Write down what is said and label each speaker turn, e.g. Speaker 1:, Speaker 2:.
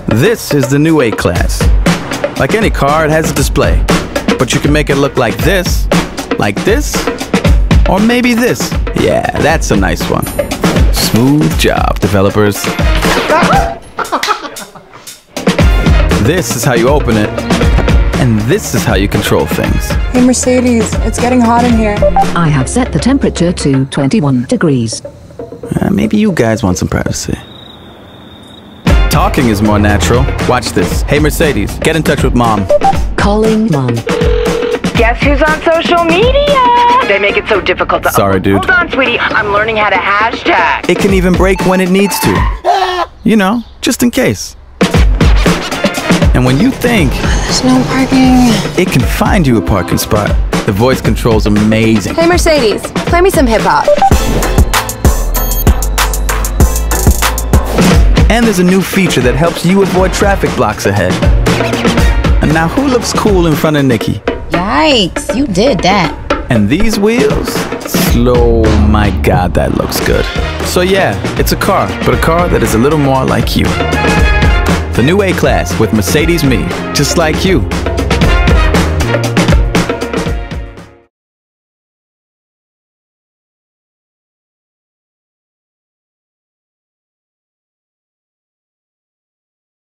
Speaker 1: This is the new A-Class. Like any car, it has a display. But you can make it look like this, or maybe this. Yeah, that's a nice one. Smooth job, developers. This is how you open it, and this is how you control things.
Speaker 2: Hey Mercedes, it's getting hot in here.
Speaker 3: I have set the temperature to 21 degrees.
Speaker 1: Maybe you guys want some privacy. Talking is more natural. Watch this. Hey Mercedes, get in touch with Mom.
Speaker 3: Calling Mom.
Speaker 4: Guess who's on social media? They make it so difficult to...
Speaker 1: Sorry, dude.
Speaker 4: Hold on, sweetie. I'm learning how to hashtag.
Speaker 1: It can even break when it needs to. You know, just in case. And when you think
Speaker 2: There's no parking.
Speaker 1: it can find you a parking spot, the voice control's amazing.
Speaker 2: Hey Mercedes, play me some hip hop.
Speaker 1: And there's a new feature that helps you avoid traffic blocks ahead. And now who looks cool in front of Nikki?
Speaker 5: Yikes, you did that.
Speaker 1: And these wheels? Slow, my God, that looks good. So yeah, it's a car, but a car that is a little more like you. The new A-Class with Mercedes Me, just like you.